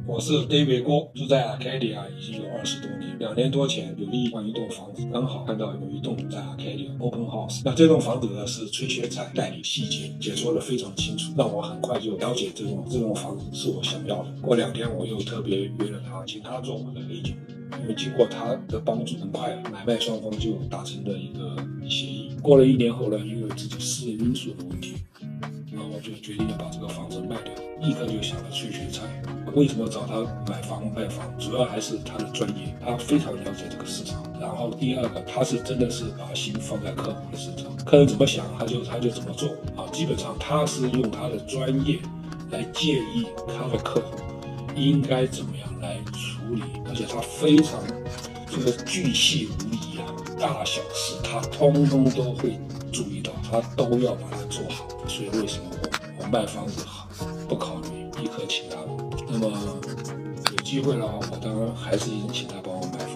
我是 David 郭，住在 Arcadia 已经有20多年。2年多前有另外一栋房子，刚好看到有一栋在 Arcadia Open House。那这栋房子呢是崔学才代理细节解说的非常清楚，让我很快就了解这栋房子是我想要的。过2天我又特别约了他，请他做我的agent。因为经过他的帮助，很快买卖双方就达成了一个协议。过了1年后呢，因为自己私人因素的问题，然后我就决定要把这个房子卖掉，立刻就想了崔学才。为什么找他买房卖房？主要还是他的专业，他非常了解这个市场。然后第二个，他是真的是把心放在客户的身上，客人怎么想他就怎么做啊。基本上他是用他的专业来建议他的客户应该怎么样来处理，而且他非常这个巨细无遗啊，大小事他通通都会注意到，他都要把它做好。所以为什么我卖房子不考虑，立刻请他？那么有机会的话，我当然还是请他帮我买房。